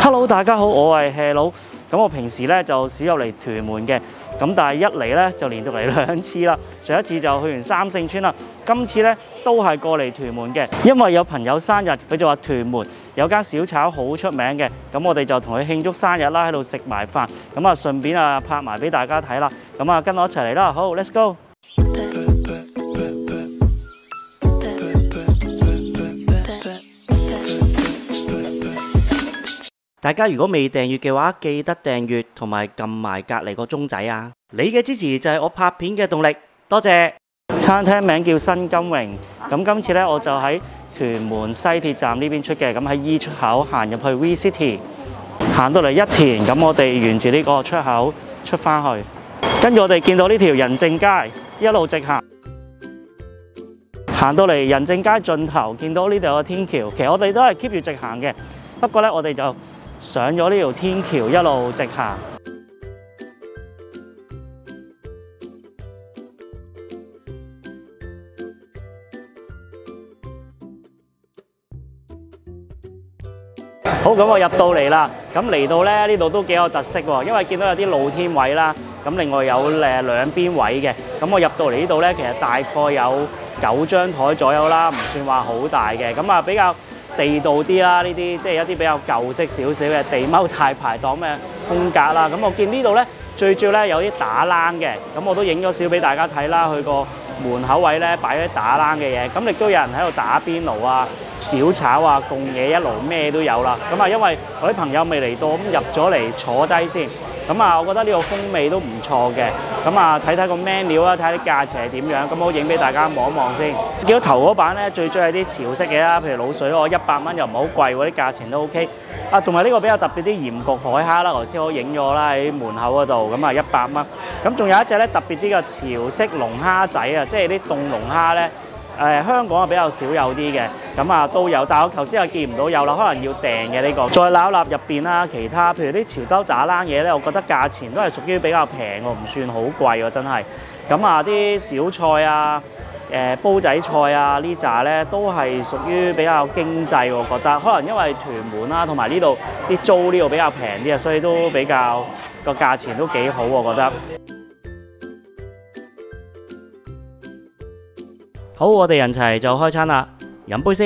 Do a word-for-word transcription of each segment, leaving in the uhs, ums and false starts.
Hello， 大家好，我係 hea 佬。咁我平時咧就少入嚟屯門嘅，咁但係一嚟咧就連續嚟兩次啦。上一次就去完三聖村啦，今次咧都係過嚟屯門嘅，因為有朋友生日，佢就話屯門有間小炒好出名嘅，咁我哋就同佢慶祝生日啦，喺度食埋飯，咁啊順便啊拍埋俾大家睇啦。咁啊跟我一齊嚟啦，好 ，Let's go！大家如果未訂閱嘅話，記得訂閱同埋撳埋隔離個鐘仔啊！你嘅支持就係我拍片嘅動力，多謝。餐廳名叫新金榮，咁今次呢，我就喺屯門西鐵站呢邊出嘅，咁喺 E 出口行入去 V City， 行到嚟一田，咁我哋沿住呢個出口出返去，跟住我哋見到呢條仁政街，一路直行，行到嚟仁政街盡頭，見到呢度有個天橋，其實我哋都係 keep 住直行嘅，不過呢，我哋就上咗呢條天橋，一路直行。好，咁我入到嚟啦。咁嚟到咧，呢度都幾有特色喎，因為見到有啲露天位啦。咁另外有誒兩邊位嘅。咁我入到嚟呢度咧，其實大概有九張台左右啦，唔算話好大嘅。咁啊比較地道啲啦，呢啲即係一啲比較舊式少少嘅地踎大排檔嘅風格啦。咁我見呢度咧，最主要咧有啲打冷嘅，咁我都影咗少俾大家睇啦。去個門口位咧擺咗啲打冷嘅嘢，咁亦都有人喺度打邊爐啊、小炒啊、供嘢一爐咩都有啦。咁啊，因為我啲朋友未嚟到，咁入咗嚟坐低先。咁啊，我覺得呢個風味都唔錯嘅。咁啊，睇睇個 menu 啦，睇下啲價錢係點樣。咁我影俾大家望一望先。見到頭嗰版咧，最中意係啲潮式嘅啦，譬如滷水我一百蚊又唔係好貴喎，啲價錢都 OK。啊，同埋呢個比較特別啲鹽焗海蝦啦，頭先我影咗啦喺門口嗰度，咁啊一百蚊。咁仲有一隻咧特別啲嘅潮式龍蝦仔啊，即係啲凍龍蝦咧。誒、呃、香港啊比較少有啲嘅，咁啊都有，但係我頭先又見唔到有啦，可能要訂嘅呢個。再攬納入邊啦，其他譬如啲潮州炸冷嘢咧，我覺得價錢都係屬於比較平喎，唔算好貴喎，真係。咁啊啲小菜啊、誒、呃、煲仔菜啊呢扎咧都係屬於比較經濟，我覺得。可能因為屯門啦，同埋呢度啲租呢度比較平啲啊，所以都比較個價錢都幾好，我覺得。好，我哋人齊就開餐啦，飲杯先。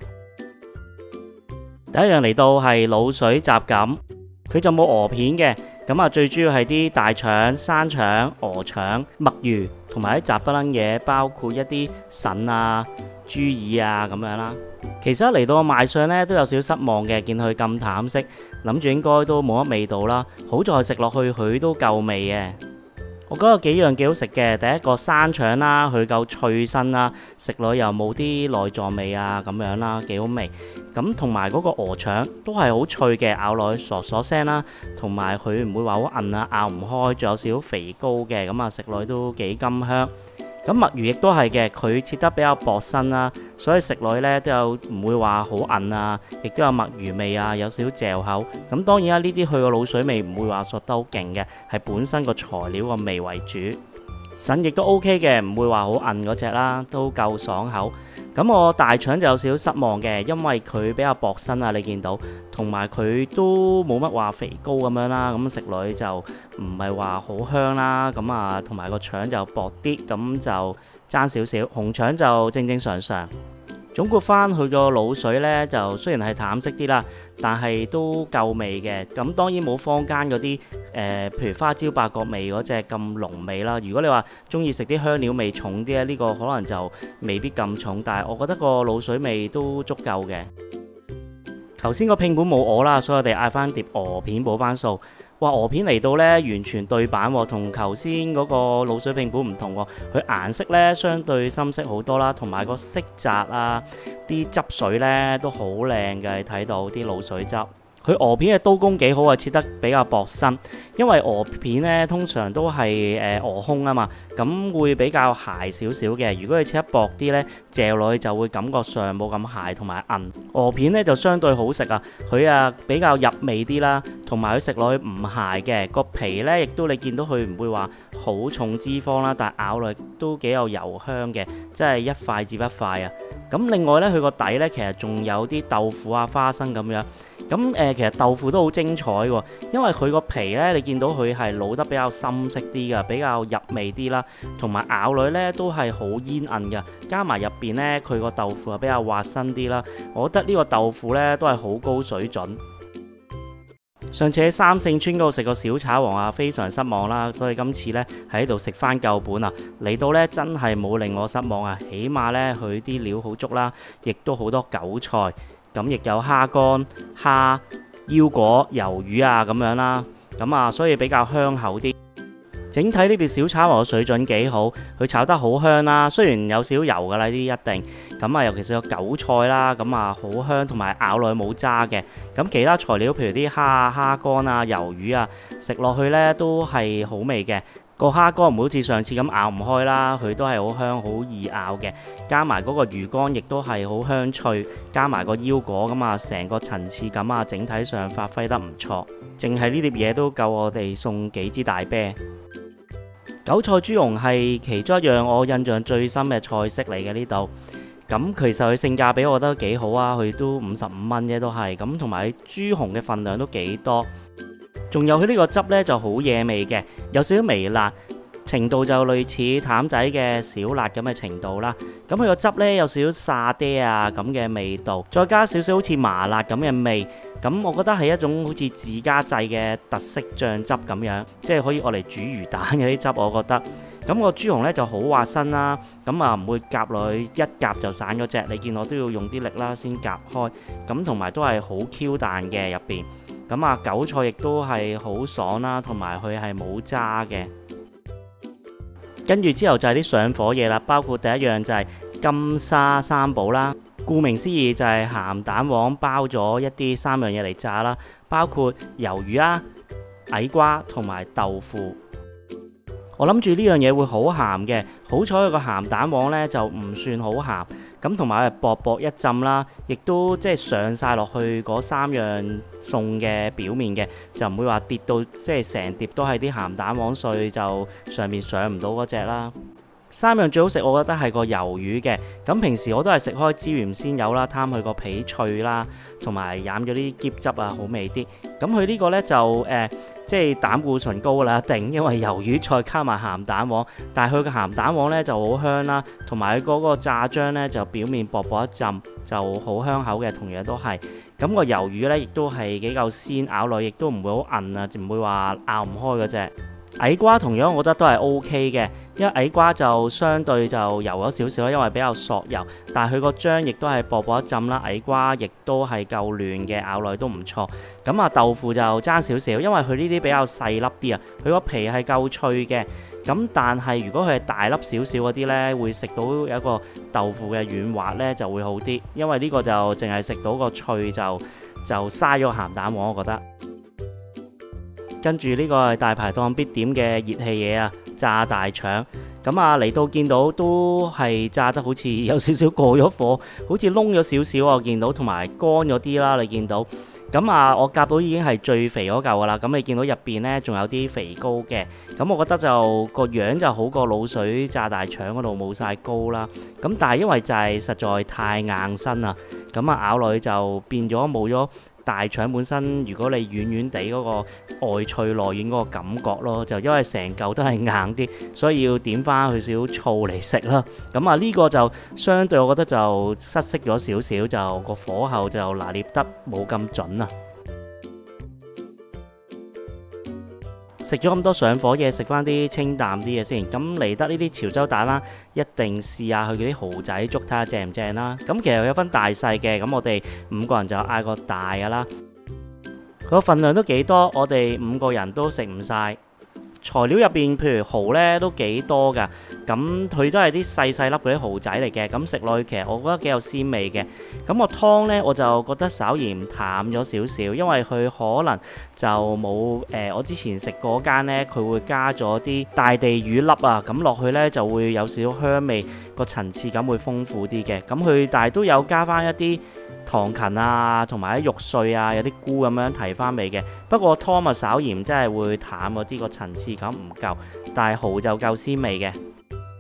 第一樣嚟到係滷水雜錦，佢就冇鵝片嘅，咁啊最主要係啲大腸、生腸、鵝腸、墨魚同埋啲雜不楞嘢，包括一啲腎啊、豬耳啊咁樣啦。其實一嚟到個賣相呢，都有少少失望嘅，見佢咁淡色，諗住應該都冇乜味道啦。好在食落去佢都夠味嘅。我覺得有幾樣幾好食嘅，第一個生腸啦，佢夠脆身啦，食落又冇啲內臟味啊咁樣啦，幾好味。咁同埋嗰個鵝腸都係好脆嘅，咬落去嗦嗦聲啦，同埋佢唔會話好韌啊，咬唔開，仲有少少肥膏嘅，咁啊食落去都幾甘香。咁墨魚亦都係嘅，佢切得比較薄身啦，所以食落去咧都有唔會話好韌啊，亦都有墨魚味啊，有少少嚼口。咁當然啦，呢啲去個滷水味唔會話索得好勁嘅，係本身個材料個味為主。腎亦都 OK 嘅，唔會話好韌嗰隻啦，都夠爽口。咁我大腸就有少少失望嘅，因為佢比較薄身啊，你見到，同埋佢都冇乜話肥膏咁樣啦，咁食落去就唔係話好香啦。咁啊，同埋個腸就薄啲，咁就爭少少。紅腸就正正常常。總括翻佢個滷水呢，就雖然係淡色啲啦，但係都夠味嘅。咁當然冇坊間嗰啲誒，譬如花椒八角味嗰隻咁濃味啦。如果你話中意食啲香料味重啲咧，呢個可能就未必咁重。但係我覺得個滷水味都足夠嘅。頭先個拼盤冇鵝啦，所以我哋嗌翻碟鵝片補翻數。哇！鵝片嚟到呢，完全對版喎，同頭先嗰個滷水拼盤唔同喎。佢顏色呢，相對深色好多啦，同埋個色澤啊，啲汁水呢都好靚嘅，你睇到啲滷水汁。佢鵝片嘅刀工幾好啊，切得比較薄身，因為鵝片咧通常都係誒鵝胸啊嘛，咁會比較鞋少少嘅。如果你切得薄啲咧，嚼落去就會感覺上冇咁鞋同埋韌。鵝片咧就相對好食啊，佢啊比較入味啲啦，同埋佢食落去唔鞋嘅，個皮咧亦都你見到佢唔會話好重脂肪啦，但係咬落去都幾有油香嘅，即係一塊接一塊啊。咁另外咧，佢個底咧其實仲有啲豆腐啊、花生咁樣。 咁誒、呃，其實豆腐都好精彩喎，因為佢個皮呢，你見到佢係滷得比較深色啲嘅，比較入味啲啦，同埋咬落呢都係好煙韌嘅，加埋入邊呢，佢個豆腐係比較滑身啲啦。我覺得呢個豆腐呢都係好高水準。上次喺三聖村嗰度食個小炒王啊，非常失望啦，所以今次呢喺度食翻舊本啊，嚟到呢真係冇令我失望啊，起碼呢，佢啲料好足啦，亦都好多韭菜，咁亦有蝦乾、蝦、腰果、魷魚啊咁樣啦，咁啊所以比較香口啲。整體呢碟小炒王嘅水準幾好，佢炒得好香啦，雖然有少油噶啦，呢啲一定咁啊，尤其是個韭菜啦，咁啊好香，同埋咬落去冇渣嘅。咁其他材料譬如啲蝦啊、蝦乾啊、魷魚啊，食落去呢都係好味嘅。個蝦乾唔好似上次咁咬唔開啦，佢都係好香好易咬嘅。加埋嗰個魚乾亦都係好香脆，加埋個腰果咁啊，成個層次感啊，整體上發揮得唔錯。淨係呢碟嘢都夠我哋送幾支大啤。韭菜豬蓉係其中一樣我印象最深嘅菜式嚟嘅呢度，咁其實佢性價比我覺得幾好啊，佢都五十五蚊啫都係，咁同埋豬紅嘅份量都幾多，仲有佢呢個汁呢就好惹味嘅，有少少微辣，程度就類似譚仔嘅小辣咁嘅程度啦。咁佢個汁呢有少少沙爹啊咁嘅味道，再加少少好似麻辣咁嘅味。咁我覺得係一種好似自家製嘅特色醬汁咁樣，即係可以愛嚟煮魚蛋嘅啲汁，我覺得。咁個豬紅呢就好滑身啦，咁啊唔會夾落去一夾就散嗰隻，你見我都要用啲力啦先夾開。咁同埋都係好 Q 彈嘅入邊。咁啊韭菜亦都係好爽啦，同埋佢係冇渣嘅。跟住之後就係啲上火嘢啦，包括第一樣就係金沙三寶啦。顧名思義就係鹹蛋黃包咗一啲三樣嘢嚟炸啦，包括魷魚啦、矮瓜同埋豆腐。我諗住呢樣嘢會好鹹嘅，好彩佢個鹹蛋黃呢就唔算好鹹，咁同埋薄薄一浸啦，亦都即係上晒落去嗰三樣餸嘅表面嘅，就唔會話跌到即係成碟都係啲鹹蛋黃碎，就上面上唔到嗰隻啦。三樣最好食，我覺得係個魷魚嘅。咁平時我都係食開椒鹽鮮魷啦，貪佢個皮脆啦，同埋飲咗啲醃汁啊，好味啲。咁佢呢個呢，就誒、呃，即係膽固醇高啦，一定，因為魷魚再加埋鹹蛋黃。但係佢個鹹蛋黃呢就好香啦，同埋佢嗰個炸漿呢就表面薄薄一浸，就好香口嘅。同樣都係。咁、個魷魚呢亦都係幾嚿鮮，咬落亦都唔會好韌啊，唔會話咬唔開嗰隻。矮瓜同樣我覺得都係 O K 嘅，因為矮瓜就相對就油咗少少啦，因為比較索油，但係佢個漿亦都係薄薄一浸啦，矮瓜亦都係夠嫩嘅，咬落去都唔錯。咁啊豆腐就爭少少，因為佢呢啲比較細粒啲啊，佢個皮係夠脆嘅。咁但係如果佢係大粒少少嗰啲呢，會食到有一個豆腐嘅軟滑呢就會好啲，因為呢個就淨係食到個脆就就嘥咗鹹蛋黃，我覺得。跟住呢個係大排檔必點嘅熱氣嘢啊，炸大腸。咁啊嚟到見到都係炸得好似有少少過咗火，好似燶咗少少我見到，同埋乾咗啲啦，你見到。咁啊，我夾到已經係最肥嗰嚿噶啦。咁你見到入邊呢仲有啲肥膏嘅。咁我覺得就個樣就好過滷水炸大腸嗰度冇晒膏啦。咁但係因為就係實在太硬身啦，咁啊咬落去就變咗冇咗大腸本身，如果你軟軟地嗰個外脆內軟嗰個感覺咯，就因為成嚿都係硬啲，所以要點翻佢少少醋嚟食啦。咁啊呢個就相對我覺得就失色咗少少，就個火候就拿捏得冇咁準啊。食咗咁多上火嘢，食翻啲清淡啲嘅先。咁嚟得呢啲潮州蛋啦，一定試下佢嗰啲蠔仔粥，睇下正唔正啦。咁其實有分大細嘅，咁我哋五個人就嗌個大噶啦。佢個份量都幾多，我哋五個人都食唔晒。材料入邊，譬如蠔呢都幾多㗎，咁佢都係啲細細粒嗰啲蠔仔嚟嘅，咁食落去其實我覺得幾有鮮味嘅。咁個湯呢，我就覺得稍嫌淡咗少少，因為佢可能就冇誒、呃、我之前食嗰間呢，佢會加咗啲大地魚粒啊，咁落去呢就會有少少香味，個層次感會豐富啲嘅。咁佢但係都有加翻一啲糖芹啊，同埋啲肉碎啊，有啲菇咁樣提翻味嘅。不過湯啊稍嫌真係會淡嗰啲，個層次感唔夠，但係蠔就夠鮮味嘅。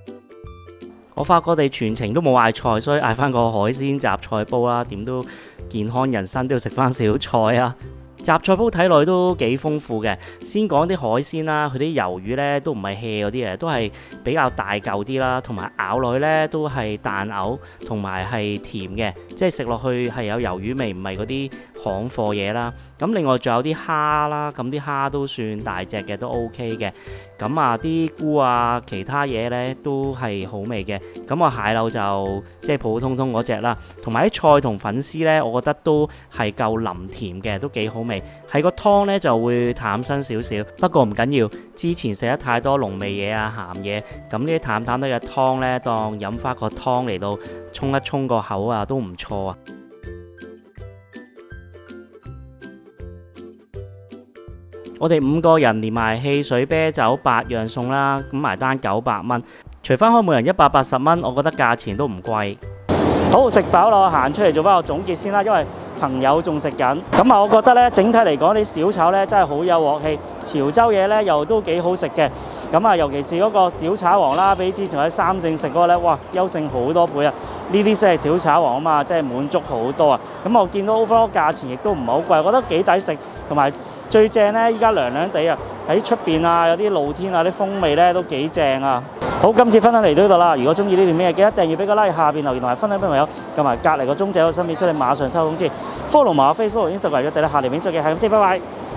我發覺我哋全程都冇嗌菜，所以嗌翻個海鮮雜菜煲啦，點都健康人生都要食翻少菜啊！雜菜鋪睇落去都幾豐富嘅。先講啲海鮮啦，佢啲魷魚呢都唔係 hea 嗰啲嘅，都係比較大嚿啲啦，同埋咬落去呢都係彈嘔，同埋係甜嘅，即係食落去係有魷魚味，唔係嗰啲行貨嘢啦。咁另外仲有啲蝦啦，咁啲蝦都算大隻嘅，都 OK 嘅。咁啊啲菇啊，其他嘢呢都係好味嘅。咁啊蟹柳就即係普普通通嗰隻啦，同埋啲菜同粉絲呢，我覺得都係夠腍甜嘅，都幾好味。係個湯呢就會淡身少少，不過唔緊要。之前食得太多濃味嘢啊、鹹嘢，咁呢啲淡淡哋嘅湯呢，當飲翻個湯嚟到沖一沖個口啊，都唔錯啊！我哋五個人連埋汽水、啤酒八樣餸啦，咁埋單九百蚊，除翻開每人一百八十蚊，我覺得價錢都唔貴。好，食飽啦，我行出嚟做翻個總結先啦，因為朋友仲食緊。咁啊，我覺得咧整體嚟講，啲小炒咧真係好有鑊氣，潮州嘢咧又都幾好食嘅。咁啊，尤其是嗰個小炒王啦，比之前喺三聖食嗰個咧，哇，優勝好多倍啊！呢啲先係小炒王啊嘛，即係滿足好多啊。咁我見到 overall 價錢亦都唔係好貴，我覺得幾抵食，同埋最正咧，依家涼涼地啊，喺出邊啊有啲露天啊啲風味咧都幾正啊！好，今次分享嚟到呢度啦。如果中意呢段片，記得訂閱俾個 like， 下邊留言同埋分享俾朋友，同埋隔離個鐘仔個身邊出嚟馬上抽通知。follow 埋我 Facebook、Instagram，記得下條片再見，係咁先，拜拜。